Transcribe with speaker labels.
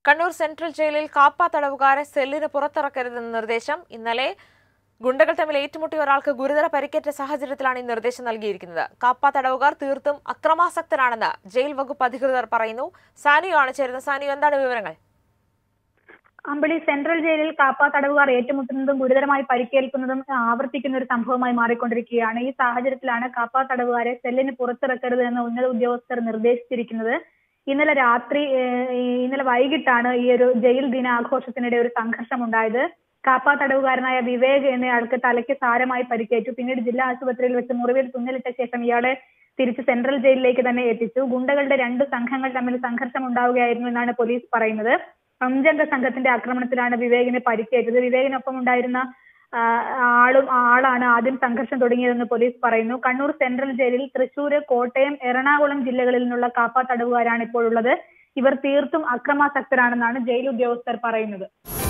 Speaker 1: Kannur central ജയിലിൽ കാപ്പ തടവുകാരെ സെല്ലിന് പുറത്തിറക്കരുതെന്ന നിർദ്ദേശം. ഇന്നലെ ഗുണ്ടകൾ തമ്മിൽ ഏറ്റുമുട്ടിയ ഒരാൾക്ക് ഗുരുതര പരിക്കേറ്റ സാഹചര്യത്തിലാണ് ഈ നിർദ്ദേശം നൽകിയിരിക്കുന്നത്. കാപ്പ തടവുകാർ തീർത്തും അക്രമാസക്തരാണെന്ന് ജയിൽ വകുപ്പ് അധികൃതർ പറയുന്നു. സാനിയാണ് ചേരുന്നത്. സാനിയോ, എന്താണ് വിവരങ്ങൾ?
Speaker 2: അമ്പിളി, സെൻട്രൽ ജയിലിൽ കാപ്പ തടവുകാർ ഏറ്റുമുട്ടുന്നതും ഗുരുതരമായി പരിക്കേൽക്കുന്നതും ആവർത്തിക്കുന്ന ഒരു സംഭവമായി മാറിക്കൊണ്ടിരിക്കുകയാണ്. ഈ സാഹചര്യത്തിലാണ് കാപ്പ തടവുകാരെ സെല്ലിന് പുറത്തിറക്കരുത് എന്ന് ഉന്നത ഉദ്യോഗസ്ഥർ നിർദ്ദേശിച്ചിരിക്കുന്നത്. ഇന്നലെ വൈകിട്ടാണ് ഈ ഒരു ജയിൽ ദിനാഘോഷത്തിനിടെ ഒരു സംഘർഷം ഉണ്ടായത്. കാപ്പ തടവുകാരനായ വിവേക് എന്നയാൾക്ക് തലയ്ക്ക് സാരമായി പരിക്കേറ്റു. പിന്നീട് ജില്ലാ ആശുപത്രിയിൽ വെച്ച് മുറിവിൽ തുന്നലിട്ട ശേഷം ഇയാളെ തിരിച്ച് സെൻട്രൽ ജയിലിലേക്ക് തന്നെ എത്തിച്ചു. ഗുണ്ടകളുടെ 2 സംഘങ്ങൾ തമ്മിൽ സംഘർഷം ഉണ്ടാവുകയായിരുന്നു എന്നാണ് പോലീസ് പറയുന്നത്. 5 അംഗ സംഘത്തിന്റെ ആക്രമണത്തിലാണ് വിവേകിന് പരിക്കേറ്റത്. വിവേകിനൊപ്പം ഉണ്ടായിരുന്ന ആളാണ് ആദ്യം സംഘർഷം തുടങ്ങിയതെന്ന് പോലീസ് പറയുന്നു. കണ്ണൂർ സെൻട്രൽ ജയിലിൽ തൃശൂർ, കോട്ടയം, എറണാകുളം ജില്ലകളിൽ നിന്നുള്ള കാപ്പ തടവുകാരാണ് ഇപ്പോൾ ഉള്ളത്. ഇവർ തീർത്തും അക്രമാസക്തരാണെന്നാണ് ജയിൽ ഉദ്യോഗസ്ഥർ പറയുന്നത്.